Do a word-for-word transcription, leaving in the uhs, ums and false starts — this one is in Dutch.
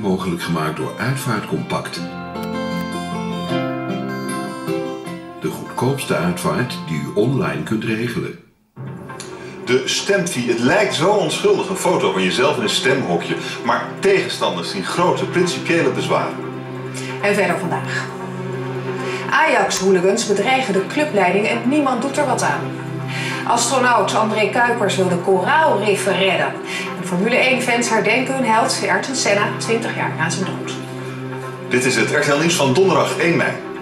mogelijk gemaakt door Uitvaart Compact. De goedkoopste uitvaart die u online kunt regelen. De stemfee, het lijkt zo onschuldig, een foto van jezelf in een stemhokje. Maar tegenstanders zien grote principiële bezwaren. En verder vandaag. Ajax-hooligans bedreigen de clubleiding en niemand doet er wat aan. Astronaut André Kuipers wil de koraalriffen redden. En Formule één-fans herdenken hun held Ayrton Senna twintig jaar na zijn dood. Dit is het R T L Nieuws van donderdag één mei.